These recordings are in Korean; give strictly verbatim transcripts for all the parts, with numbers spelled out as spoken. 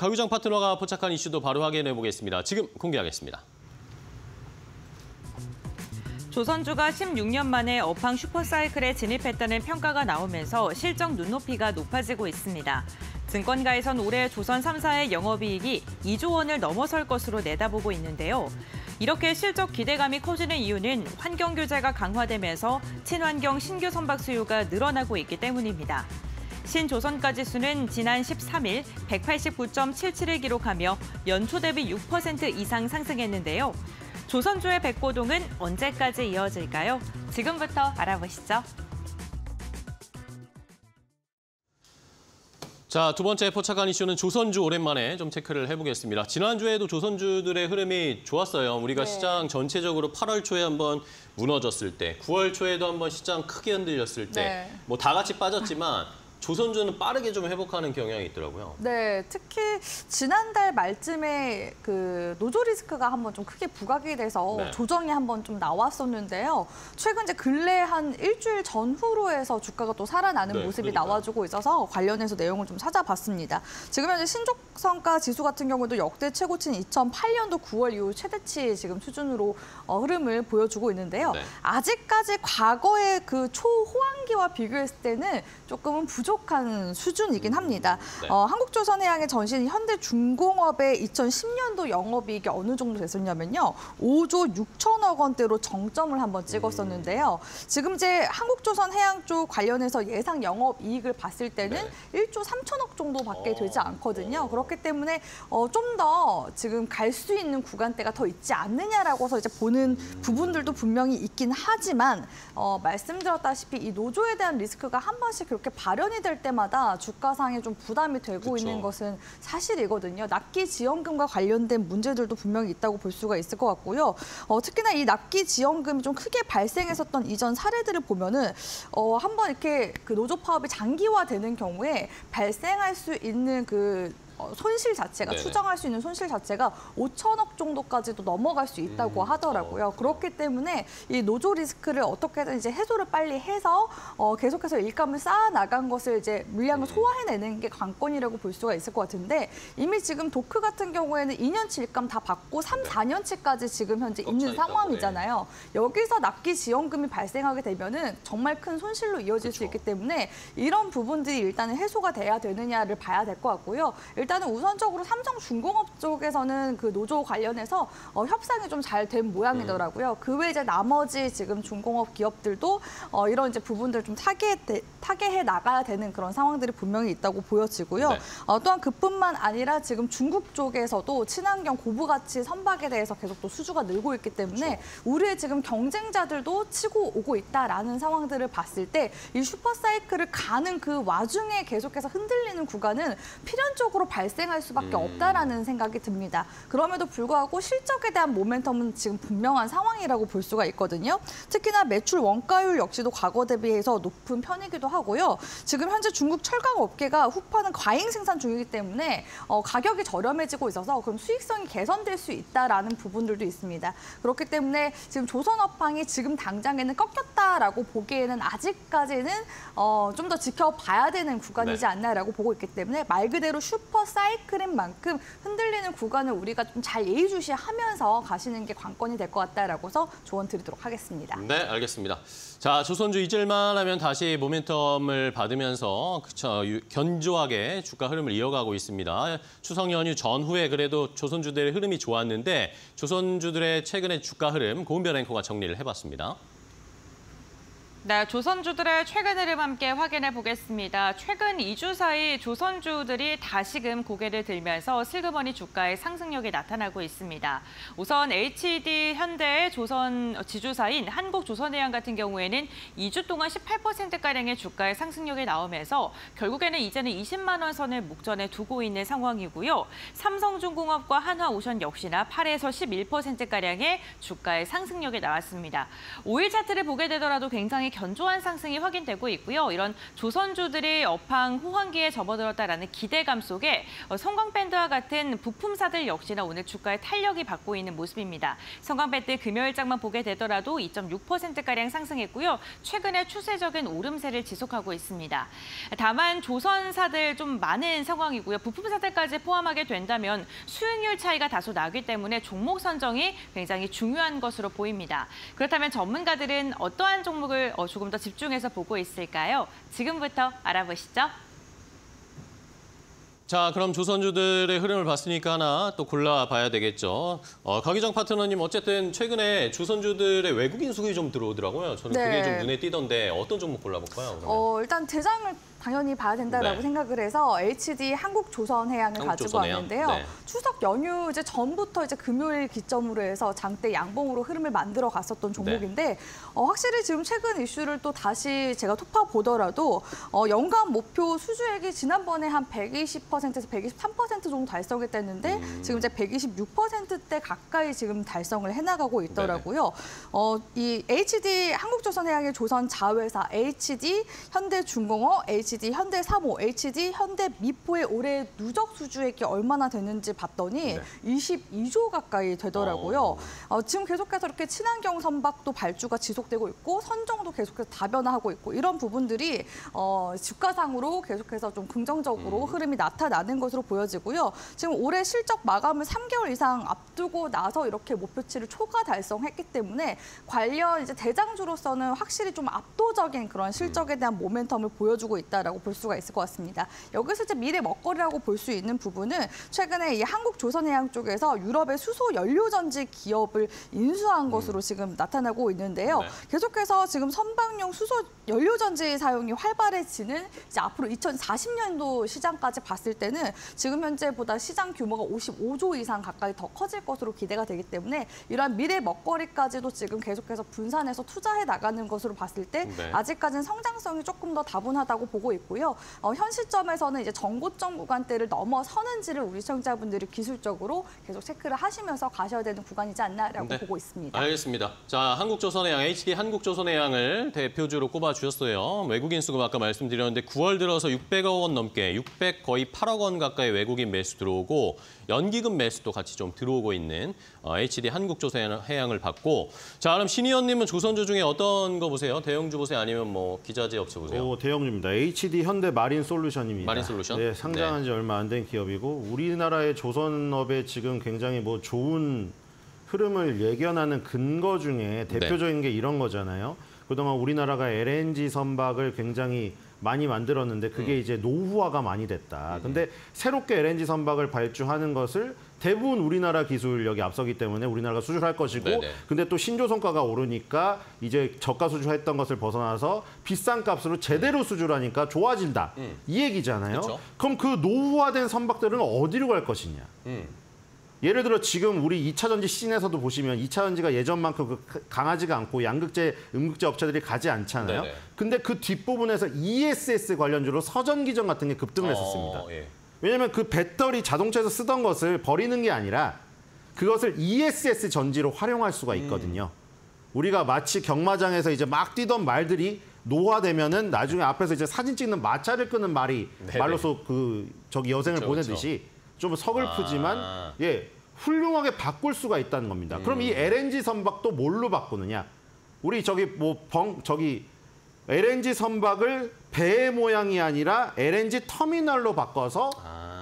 가요장 파트너가 포착한 이슈도 바로 확인해 보겠습니다. 지금 공개하겠습니다. 조선주가 십육 년 만에 업황 슈퍼사이클에 진입했다는 평가가 나오면서 실적 눈높이가 높아지고 있습니다. 증권가에선 올해 조선 삼 사의 영업이익이 이조 원을 넘어설 것으로 내다보고 있는데요. 이렇게 실적 기대감이 커지는 이유는 환경 규제가 강화되면서 친환경 신규 선박 수요가 늘어나고 있기 때문입니다. 신조선가 지수는 지난 십삼 일 백팔십구 점 칠칠을 기록하며 연초 대비 육 퍼센트 이상 상승했는데요. 조선주의 백고동은 언제까지 이어질까요? 지금부터 알아보시죠. 자, 두 번째 포착한 이슈는 조선주 오랜만에 좀 체크를 해보겠습니다. 지난주에도 조선주들의 흐름이 좋았어요. 우리가 네. 시장 전체적으로 팔월 초에 한번 무너졌을 때, 구월 초에도 한번 시장 크게 흔들렸을 때, 네. 뭐 다 같이 빠졌지만 조선주는 빠르게 좀 회복하는 경향이 있더라고요. 네, 특히 지난달 말쯤에 그 노조 리스크가 한번 좀 크게 부각이 돼서 네. 조정이 한번 좀 나왔었는데요. 최근 이제 근래 한 일주일 전후로 해서 주가가 또 살아나는 네, 모습이 그러니까요. 나와주고 있어서 관련해서 내용을 좀 찾아봤습니다. 지금 현재 신조선가 지수 같은 경우도 역대 최고치인 이천팔 년도 구월 이후 최대치 지금 수준으로 어, 흐름을 보여주고 있는데요. 네. 아직까지 과거의 그 초호황기와 비교했을 때는 조금은 부족한 수준이긴 합니다. 네. 어, 한국조선해양의 전신 현대중공업의 이천십 년도 영업이익이 어느 정도 됐었냐면요. 오조 육천억 원대로 정점을 한번 찍었었는데요. 지금 이제 한국조선해양 쪽 관련해서 예상 영업이익을 봤을 때는 네. 일조 삼천억 정도밖에 되지 않거든요. 그렇기 때문에 어, 좀 더 지금 갈 수 있는 구간대가 더 있지 않느냐라고 해서 이제 보는 부분들도 분명히 있긴 하지만 어, 말씀드렸다시피 이 노조에 대한 리스크가 한 번씩 그렇게 발현이 될 때마다 주가상에 좀 부담이 되고 그쵸. 있는 것은 사실이거든요. 납기 지원금과 관련된 문제들도 분명히 있다고 볼 수가 있을 것 같고요. 어, 특히나 이 납기 지원금이 좀 크게 발생했었던 이전 사례들을 보면은 어, 한번 이렇게 그 노조 파업이 장기화되는 경우에 발생할 수 있는 그 손실 자체가, 네네. 추정할 수 있는 손실 자체가 오천억 정도까지도 넘어갈 수 있다고 음, 하더라고요. 어. 그렇기 때문에 이 노조 리스크를 어떻게든 이제 해소를 빨리 해서 어, 계속해서 일감을 쌓아 나간 것을 이제 물량을 음. 소화해내는 게 관건이라고 볼 수가 있을 것 같은데 이미 지금 도크 같은 경우에는 이 년치 일감 다 받고 삼, 사 년치까지 지금 현재 있는 상황이잖아요. 네. 여기서 납기 지원금이 발생하게 되면은 정말 큰 손실로 이어질 그쵸. 수 있기 때문에 이런 부분들이 일단은 해소가 돼야 되느냐를 봐야 될 것 같고요. 일단은 우선적으로 삼성중공업 쪽에서는 그 노조 관련해서 어, 협상이 좀 잘 된 모양이더라고요. 음. 그 외에 이제 나머지 지금 중공업 기업들도 어, 이런 이제 부분들을 좀 타개해, 타개해 나가야 되는 그런 상황들이 분명히 있다고 보여지고요. 네. 어, 또한 그뿐만 아니라 지금 중국 쪽에서도 친환경 고부가치 선박에 대해서 계속 또 수주가 늘고 있기 때문에 그렇죠. 우리의 지금 경쟁자들도 치고 오고 있다라는 상황들을 봤을 때 이 슈퍼사이클을 가는 그 와중에 계속해서 흔들리는 구간은 필연적으로 발생할 수밖에 음. 없다라는 생각이 듭니다. 그럼에도 불구하고 실적에 대한 모멘텀은 지금 분명한 상황이라고 볼 수가 있거든요. 특히나 매출 원가율 역시도 과거 대비해서 높은 편이기도 하고요. 지금 현재 중국 철강 업계가 후파는 과잉 생산 중이기 때문에 어, 가격이 저렴해지고 있어서 그럼 수익성이 개선될 수 있다라는 부분들도 있습니다. 그렇기 때문에 지금 조선 업황이 지금 당장에는 꺾였다라고 보기에는 아직까지는 어, 좀 더 지켜봐야 되는 구간이지 네. 않나라고 보고 있기 때문에 말 그대로 슈퍼 사이클인 만큼 흔들리는 구간을 우리가 좀 잘 예의주시하면서 가시는 게 관건이 될 것 같다라고서 조언 드리도록 하겠습니다. 네, 알겠습니다. 자, 조선주 잊을만 하면 다시 모멘텀을 받으면서 그쵸, 견조하게 주가 흐름을 이어가고 있습니다. 추석 연휴 전후에 그래도 조선주들의 흐름이 좋았는데 조선주들의 최근의 주가 흐름 고은별 앵커가 정리를 해봤습니다. 네, 조선주들의 최근 흐름 함께 확인해 보겠습니다. 최근 이 주 사이 조선주들이 다시금 고개를 들면서 슬그머니 주가의 상승력이 나타나고 있습니다. 우선 에이치디 현대의 조선 지주사인 한국조선해양 같은 경우에는 이 주 동안 십팔 퍼센트가량의 주가의 상승력이 나오면서 결국에는 이제는 이십만 원 선을 목전에 두고 있는 상황이고요. 삼성중공업과 한화오션 역시나 팔에서 십일 퍼센트가량의 주가의 상승력이 나왔습니다. 오 일 차트를 보게 되더라도 굉장히 견조한 상승이 확인되고 있고요. 이런 조선주들이 업황 호황기에 접어들었다라는 기대감 속에 성광밴드와 같은 부품사들 역시나 오늘 주가에 탄력이 받고 있는 모습입니다. 성광밴드 금요일장만 보게 되더라도 이 점 육 퍼센트가량 상승했고요. 최근에 추세적인 오름세를 지속하고 있습니다. 다만 조선사들 좀 많은 상황이고요. 부품사들까지 포함하게 된다면 수익률 차이가 다소 나기 때문에 종목 선정이 굉장히 중요한 것으로 보입니다. 그렇다면 전문가들은 어떠한 종목을 조금 더 집중해서 보고 있을까요? 지금부터 알아보시죠. 자, 그럼 조선주들의 흐름을 봤으니까 하나 또 골라봐야 되겠죠. 어, 강희정 파트너님, 어쨌든 최근에 조선주들의 외국인 수급이 좀 들어오더라고요. 저는 네. 그게 좀 눈에 띄던데 어떤 종목 골라볼까요? 그러면? 어, 일단 대장을 당연히 봐야 된다라고 네. 생각을 해서 에이치디 한국조선해양을 가지고 한국조선해양? 왔는데요. 네. 추석 연휴 이제 전부터 이제 금요일 기점으로 해서 장대 양봉으로 흐름을 만들어 갔었던 종목인데 네. 어, 확실히 지금 최근 이슈를 또 다시 제가 토파 보더라도 어, 연간 목표 수주액이 지난번에 한 백이십 퍼센트에서 백이십삼 퍼센트 정도 달성이 됐는데 음. 지금 이제 백이십육 퍼센트대 가까이 지금 달성을 해나가고 있더라고요. 어, 이 에이치디 한국조선해양의 조선 자회사 에이치디 현대중공업, 에이치디 현대사모, 에이치디 현대미포의 올해 누적 수주액이 얼마나 되는지 봤더니 네. 이십이조 가까이 되더라고요. 어, 지금 계속해서 이렇게 친환경 선박도 발주가 지속되고 있고 선정도 계속해서 다변화하고 있고 이런 부분들이 어, 주가상으로 계속해서 좀 긍정적으로 음. 흐름이 나타나는 것으로 보여지고요. 지금 올해 실적 마감을 삼 개월 이상 앞두고 나서 이렇게 목표치를 초과 달성했기 때문에 관련 이제 대장주로서는 확실히 좀 압도적인 그런 실적에 대한 모멘텀을 보여주고 있다라고 볼 수가 있을 것 같습니다. 여기서 이제 미래 먹거리라고 볼 수 있는 부분은 최근에 이 한국조선해양 쪽에서 유럽의 수소 연료전지 기업을 인수한 음. 것으로 지금 나타나고 있는데요. 네. 계속해서 지금 선박용 수소 연료전지 사용이 활발해지는 이제 앞으로 이천사십 년도 시장까지 봤을 때는 지금 현재보다 시장 규모가 오십오조 이상 가까이 더 커질 것으로 기대가 되기 때문에 이러한 미래 먹거리까지도 지금 계속해서 분산해서 투자해 나가는 것으로 봤을 때 네. 아직까지는 성장성이 조금 더 다분하다고 보고 있고요. 어, 현 시점에서는 이제 정고점 구간대를 넘어서는지를 우리 시청자분들이 기술적으로 계속 체크를 하시면서 가셔야 되는 구간이지 않나라고 네. 보고 있습니다. 알겠습니다. 자, 한국조선해양, 에이치디 한국조선해양을 대표주로 꼽아주셨어요. 외국인 수급 아까 말씀드렸는데 구월 들어서 육백억 원 넘게, 육백 거의 팔억 원 가까이 외국인 매수 들어오고 연기금 매수도 같이 좀 들어오고 있는 어, 에이치디 한국조선해양을 봤고, 자, 그럼 신 의원님은 조선주 중에 어떤 거 보세요? 대형주 보세요? 아니면 뭐 기자재 업체 보세요? 오, 대형주입니다. 에이치디 현대마린솔루션입니다. 마린솔루션? 네, 상장한 지 얼마 안 된 기업이고 우리나라의 조선업에 지금 굉장히 뭐 좋은 흐름을 예견하는 근거 중에 대표적인 게 이런 거잖아요. 그동안 우리나라가 엘엔지 선박을 굉장히 많이 만들었는데 그게 음. 이제 노후화가 많이 됐다. 음. 근데 새롭게 엘엔지 선박을 발주하는 것을 대부분 우리나라 기술력이 앞서기 때문에 우리나라가 수주할 것이고 네네. 근데 또 신조선가가 오르니까 이제 저가 수주했던 것을 벗어나서 비싼 값으로 제대로 수주를 하니까 좋아진다. 음. 이 얘기잖아요. 그쵸. 그럼 그 노후화된 선박들은 어디로 갈 것이냐. 음. 예를 들어 지금 우리 이 차 전지 씬에서도 보시면 이 차 전지가 예전만큼 그 강하지가 않고 양극재, 음극재 업체들이 가지 않잖아요. 네네. 근데 그 뒷부분에서 이에스에스 관련주로 서전기전 같은 게 급등을 했었습니다. 어, 예. 왜냐하면 그 배터리 자동차에서 쓰던 것을 버리는 게 아니라 그것을 이에스에스 전지로 활용할 수가 있거든요. 음. 우리가 마치 경마장에서 이제 막 뛰던 말들이 노화되면은 나중에 앞에서 이제 사진 찍는 마차를 끄는 말이 네네. 말로서 그 저기 여생을 그쵸, 보내듯이 좀 서글프지만 아. 예 훌륭하게 바꿀 수가 있다는 겁니다. 음. 그럼 이 엘엔지 선박도 뭘로 바꾸느냐? 우리 저기 뭐 벙 저기 엘엔지 선박을 배의 모양이 아니라 엘엔지 터미널로 바꿔서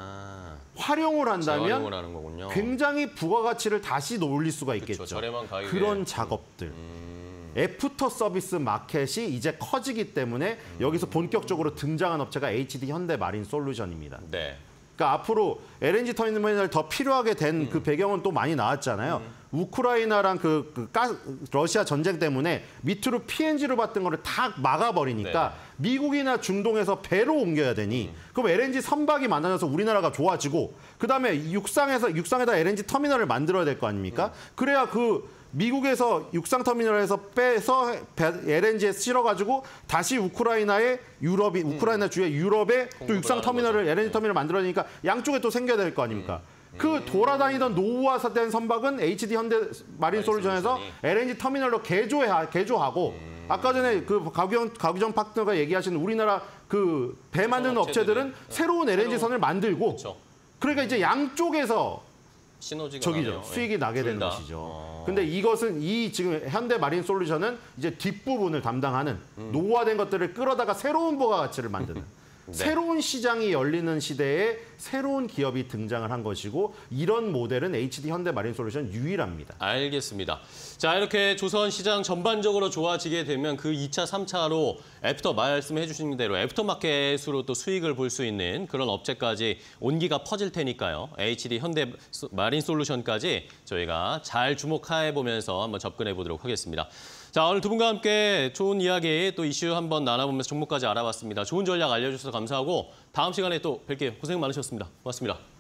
아, 활용을 한다면 재활용을 하는 거군요. 굉장히 부가가치를 다시 올릴 수가 있겠죠. 그쵸, 저렴한 가격에. 그런 작업들. 음. 애프터 서비스 마켓이 이제 커지기 때문에 음. 여기서 본격적으로 등장한 업체가 에이치디 현대마린솔루션입니다. 네. 그러니까 앞으로 엘엔지 터미널이 더 필요하게 된 그 음. 배경은 또 많이 나왔잖아요. 음. 우크라이나랑 그, 그 가, 러시아 전쟁 때문에 밑으로 피엔지로 받던 거를 다 막아버리니까 네. 미국이나 중동에서 배로 옮겨야 되니 음. 그럼 엘엔지 선박이 만들어서 우리나라가 좋아지고 그다음에 육상에서 육상에다 엘엔지 터미널을 만들어야 될 거 아닙니까? 음. 그래야 그 미국에서 육상 터미널에서 빼서 엘엔지에 실어가지고 다시 우크라이나의 유럽이 우크라이나 주의 유럽에 또 육상 터미널을 엘엔지 터미널을 만들어내니까 양쪽에 또 생겨야 될 거 아닙니까? 음. 그 돌아다니던 노후화된 선박은 에이치디 현대 마린솔루션에서 엘엔지 터미널로 개조해 개조하고 음. 아까 전에 그 가규정, 가규정 파트너가 얘기하시는 우리나라 그 배 만드는 업체들은 새로운 엘엔지 선을 만들고 그쵸. 그러니까 이제 양쪽에서 시너지가 저기죠. 나네요. 수익이 나게 되는 다. 것이죠. 어. 근데 이것은 이 지금 현대 마린 솔루션은 이제 뒷부분을 담당하는 노후화된 것들을 끌어다가 새로운 부가가치를 만드는 네. 새로운 시장이 열리는 시대에 새로운 기업이 등장을 한 것이고 이런 모델은 에이치디 현대 마린 솔루션 유일합니다. 알겠습니다. 자, 이렇게 조선 시장 전반적으로 좋아지게 되면 그 이 차, 삼 차로 애프터 말씀해 주신 대로 애프터마켓으로 또 수익을 볼 수 있는 그런 업체까지 온기가 퍼질 테니까요. 에이치디 현대 마린 솔루션까지 저희가 잘 주목해 보면서 한번 접근해 보도록 하겠습니다. 자, 오늘 두 분과 함께 좋은 이야기 또 이슈 한번 나눠보면서 종목까지 알아봤습니다. 좋은 전략 알려주셔서 감사하고 다음 시간에 또 뵐게요. 고생 많으셨습니다. 고맙습니다.